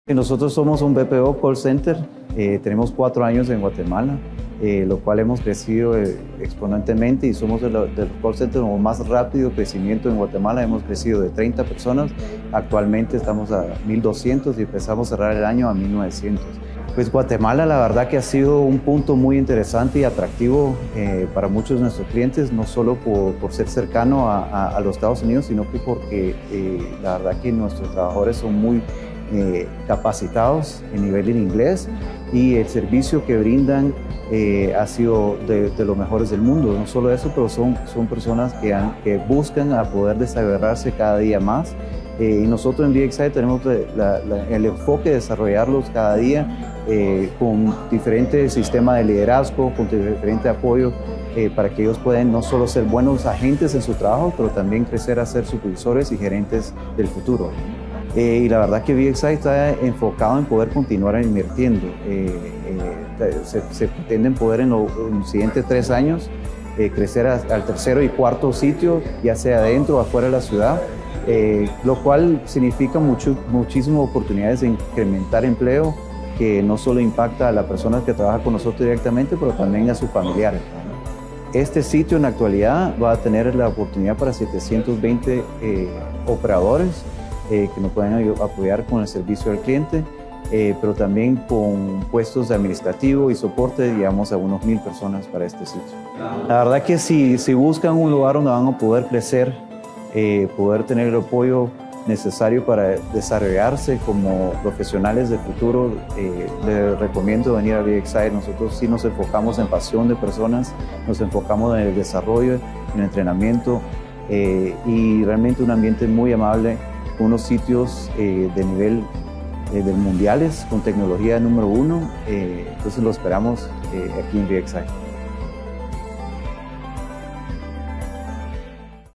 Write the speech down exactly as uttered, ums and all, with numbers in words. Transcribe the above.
Nosotros somos un B P O call center, eh, tenemos cuatro años en Guatemala, eh, lo cual hemos crecido eh, exponencialmente y somos de, lo, de los call centers con más rápido crecimiento en Guatemala. Hemos crecido de treinta personas, actualmente estamos a mil doscientos y empezamos a cerrar el año a mil novecientos. Pues Guatemala la verdad que ha sido un punto muy interesante y atractivo eh, para muchos de nuestros clientes, no solo por, por ser cercano a, a, a los Estados Unidos, sino que porque eh, la verdad que nuestros trabajadores son muy Eh, capacitados en nivel en inglés y el servicio que brindan eh, ha sido de, de los mejores del mundo. No solo eso, pero son, son personas que, han, que buscan a poder desarrollarse cada día más eh, y nosotros en V X I tenemos la, la, el enfoque de desarrollarlos cada día eh, con diferentes sistemas de liderazgo, con diferente apoyo eh, para que ellos puedan no solo ser buenos agentes en su trabajo, pero también crecer a ser supervisores y gerentes del futuro. Eh, y la verdad que V X I está enfocado en poder continuar invirtiendo. Eh, eh, se, se pretenden poder en, lo, en los siguientes tres años eh, crecer a, al tercero y cuarto sitio, ya sea adentro o afuera de la ciudad, eh, lo cual significa mucho, muchísimas oportunidades de incrementar empleo que no solo impacta a la persona que trabaja con nosotros directamente, pero también a sus familiares. Este sitio en la actualidad va a tener la oportunidad para setecientos veinte eh, operadores Eh, que nos pueden apoyar con el servicio al cliente, eh, pero también con puestos de administrativo y soporte, digamos, a unos mil personas para este sitio. La verdad que si, si buscan un lugar donde van a poder crecer, eh, poder tener el apoyo necesario para desarrollarse como profesionales de futuro, eh, les recomiendo venir a V X I. Nosotros sí nos enfocamos en pasión de personas, nos enfocamos en el desarrollo, en el entrenamiento eh, y realmente un ambiente muy amable, unos sitios eh, de nivel eh, del mundiales con tecnología número uno, eh, entonces lo esperamos eh, aquí en V X I.